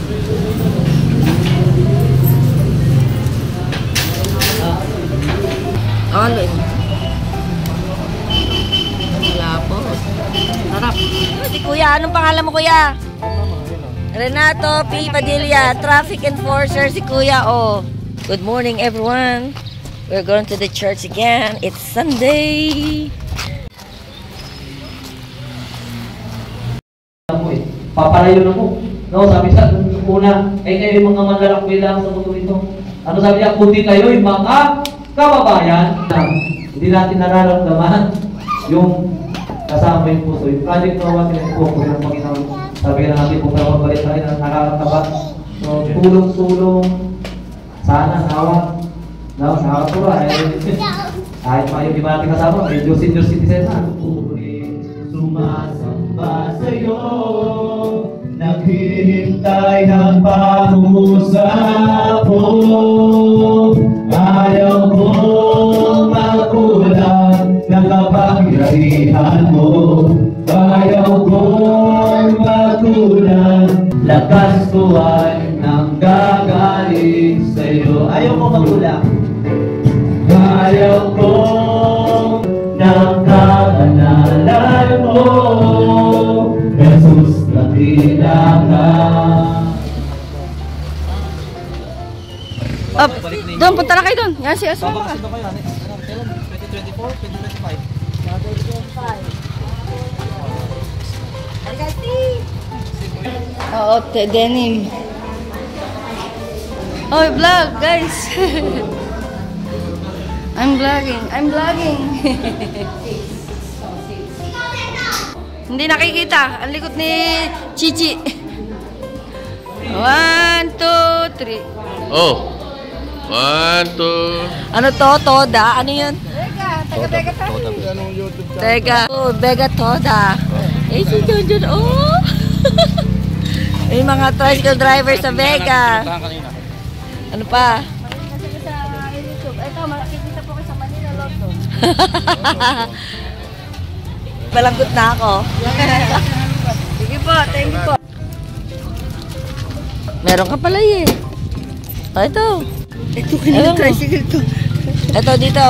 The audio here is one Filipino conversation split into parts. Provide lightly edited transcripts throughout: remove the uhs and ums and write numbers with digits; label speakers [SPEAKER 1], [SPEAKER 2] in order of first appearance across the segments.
[SPEAKER 1] Alin. Wala po. Harap. Si Kuya, anong pangalan mo, Kuya? Renato P. Padilla, traffic enforcer si Kuya. Oh, good morning everyone. We're going to the church again. It's Sunday.
[SPEAKER 2] Papalayo na mo. No, sabi sa una, kayo yung mga manlalakbay lang sa mundo ito. Ano sabi niya? Kundi kayo yung mga kababayan. Hindi natin nararamdaman yung kasama yung puso. Yung project na natin po ng Panginoon. Sabi na natin kung kapabalit tayo na nakakataba. So, tulong-tulong. Sana, nawa. No, nakakatuwa. Kahit mayo di ba natin kasama, medyo senior citizen na. Sumasamba sa'yo, naghihintay ng pangusap mo. Ayaw mo magulang ng kapangyarihan mo. Ayaw mo magulang, lakas ko ay nanggagaling sa'yo. Ayaw mo magulang. Ayaw ko ng kabanalan mo, Jesus na kailangan.
[SPEAKER 1] Doon, punta na kayo doon. Yan si Asma.
[SPEAKER 2] Babakasin na kayo, 2024, 2025.
[SPEAKER 1] Oo, denim. Oh, vlog, guys. I'm vlogging. Hindi nakikita. Ang likod ni Chichi. 1, 2, 3.
[SPEAKER 3] Oh. 1, 2.
[SPEAKER 1] Ano to? Toda? Ano yun? Tega. Oh, Vega Toda. Eh, si Junjun. Oh. May mga tricycle driver sa Vega. Ano pa?
[SPEAKER 4] Ito, makikita po kayo sa Manila, London.
[SPEAKER 1] Balanggot na ako.
[SPEAKER 4] Sige po, thank you po.
[SPEAKER 1] Meron ka pala eh. Oh, ito.
[SPEAKER 4] Ito kanina tricycle to.
[SPEAKER 1] Ito dito.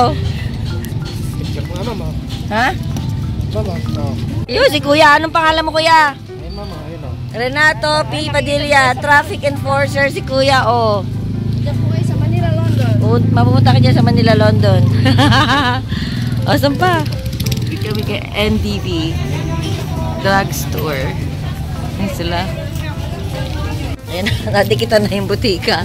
[SPEAKER 1] Ha? Yo, si Kuya. Anong pangalan mo, Kuya? Renato P. Padilla, traffic enforcer si Kuya. Oh.
[SPEAKER 4] Diyan po kayo sa Manila, London.
[SPEAKER 1] Mapupunta ka dyan sa Manila, London. O, saan pa? Kami kay NDB Drugstore. Ayan sila. Ayan, nadikitan na yung butika.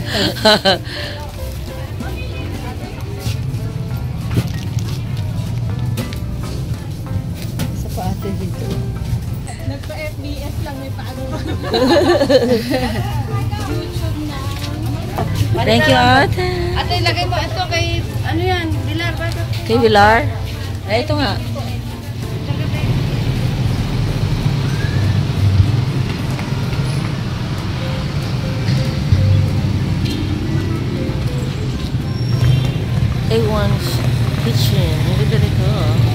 [SPEAKER 4] Sa pa ate dito. Nagpa-FBS lang, may paano pa.
[SPEAKER 1] Thank you, Ate.
[SPEAKER 4] Ate, ilagay mo ito kay, ano yan, Pilar ba?
[SPEAKER 1] Kay Pilar? Ay, ito nga. A1's Kitchen. Ang ganda nito.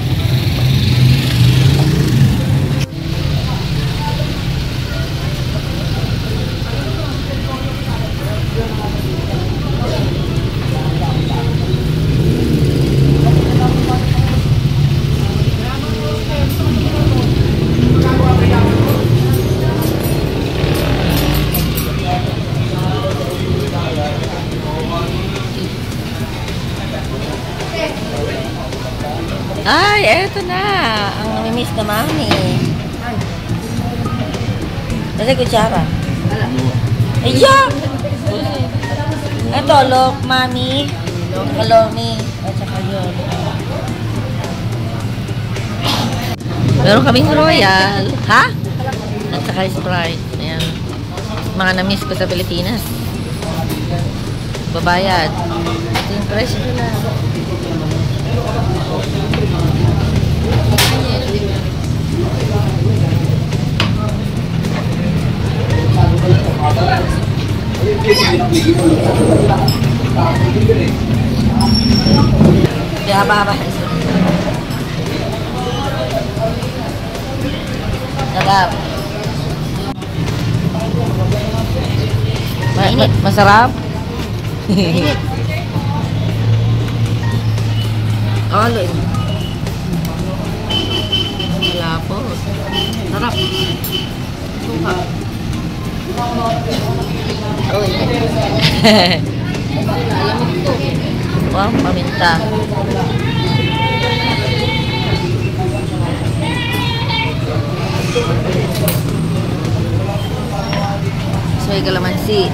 [SPEAKER 1] Ay, eto na. Ang namimiss na mami. Kasi kutsara. Ayan! Ito, look, mami. Kalomi. At saka yun. Meron kaming royal. Ha? At saka Sprite. Ayan. Mga namiss ko sa Pilipinas. Babayad. Ito yung presyo nila. Di haba-haba. Sarap. Masarap? Aloy. Wala po. Sarap. Suka. Oh, wow, paminta. Soy kalamansi.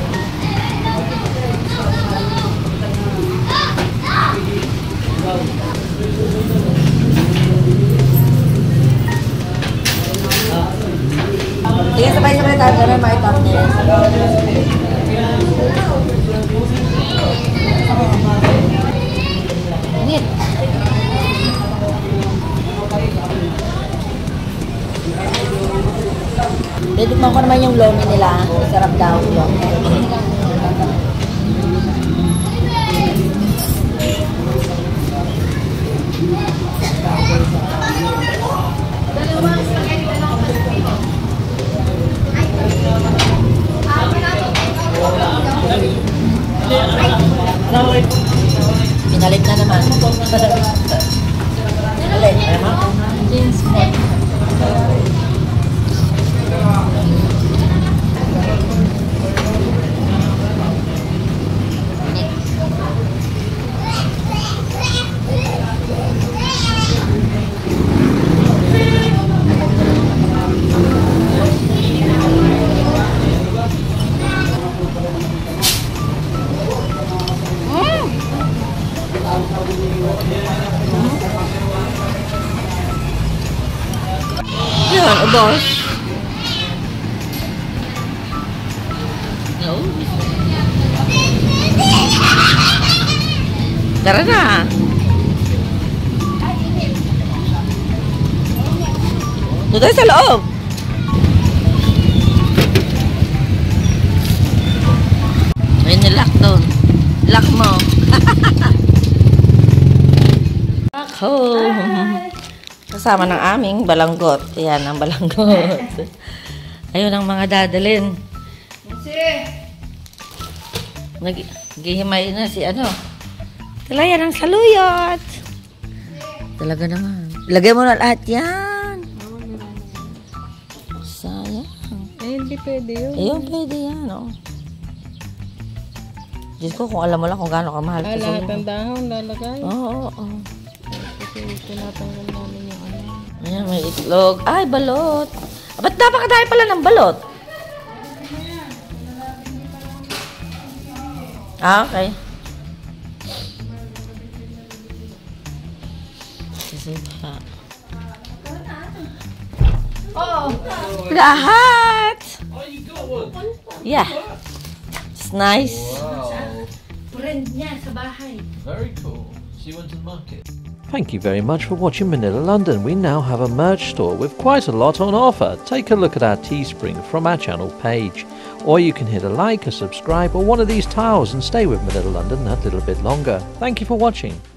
[SPEAKER 1] Sige, sabay-sabay tayo na may thumbnail. Init. Titikman ko naman yung lomi nila. Sarap daw yung pinalit na naman. Pinalit. Jeans po. Yan, ubos. No. Tara na. Doon tayo sa loob. Ay, nilak doon. Lock mo. Ako. Kasama ng aming balanggot. Ayan ang balanggot. Ayun ang mga dadalhin. Naghihimay na si ano. Talayan ang saluyot. Talaga naman. Lagay mo na lahat yan. Sayang.
[SPEAKER 4] Eh, hindi pwede yun.
[SPEAKER 1] Ayun, pwede yan. Oh. Diyos ko, kung alam mo lang kung gaano kamahal.
[SPEAKER 4] Lahat ang dahon lalagay.
[SPEAKER 1] Oo.
[SPEAKER 4] Kasi tinatanggal namin yung ano.
[SPEAKER 1] Ayan, may itlog. Ay, balot. Ba't napakadami pala ng balot? Okay. Oh, lahat.
[SPEAKER 3] Oh, you got one.
[SPEAKER 1] Yeah. It's nice.
[SPEAKER 3] Wow. Very cool. She went to the market.
[SPEAKER 5] Thank you very much for watching Manila London. We now have a merch store with quite a lot on offer. Take a look at our Teespring from our channel page. Or you can hit a like, a subscribe or one of these tiles and stay with Manila London that little bit longer. Thank you for watching.